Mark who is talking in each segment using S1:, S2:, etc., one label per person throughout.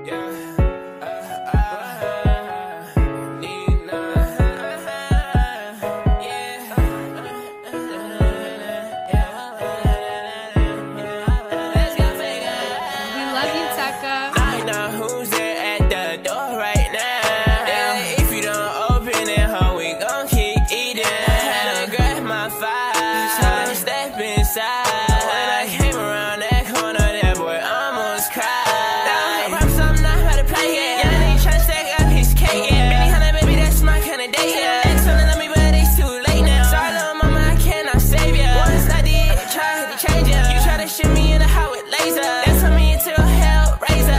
S1: I know who's there at the door right now. If you don't open it, ho, we gon' keep eating. Had to grab my files, tryna step inside. When I came around that corner, that boy almost cried. I promise I'm not about to play it. Young nigga tryna stack up his cake. Baby, honey, baby, that's my kinda date. Ex wanna love me, but it's too late now. Sorry, little mama, I cannot save ya. Once I did, try to change ya. You try to shit me in the house with laser. That's turn me into a hellraiser.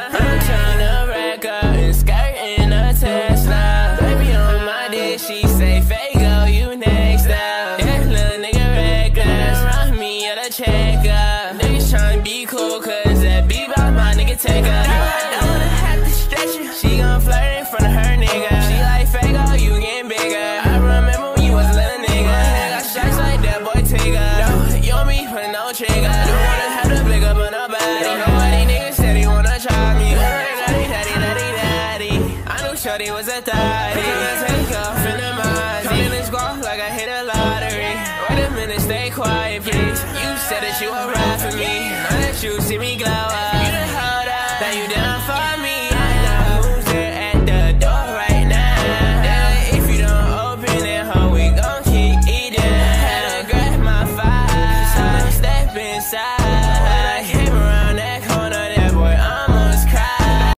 S1: She say, Fago, you next up. That little nigga reckless, run me at a checkup. Niggas tryna be cool, cause that beat by my nigga take up. I don't wanna have to stretch her. She gon' flirt in front of her nigga. She like, Fago, you getting bigger. I remember when you was a little nigga. I got shots like that boy Tigger. No, you want me for no trigger. Don't wanna have to blick up on nobody. Don't know why these niggas said he wanna try me. I knew shorty was a thotty. Take off in the mind. Come in and squawk like I hit a lottery. Wait a minute, stay quiet, please. You said that you would ride for me. Now that you see me glow up.